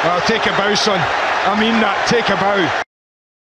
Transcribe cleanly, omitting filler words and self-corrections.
Well, take a bow, son. I mean that, take a bow.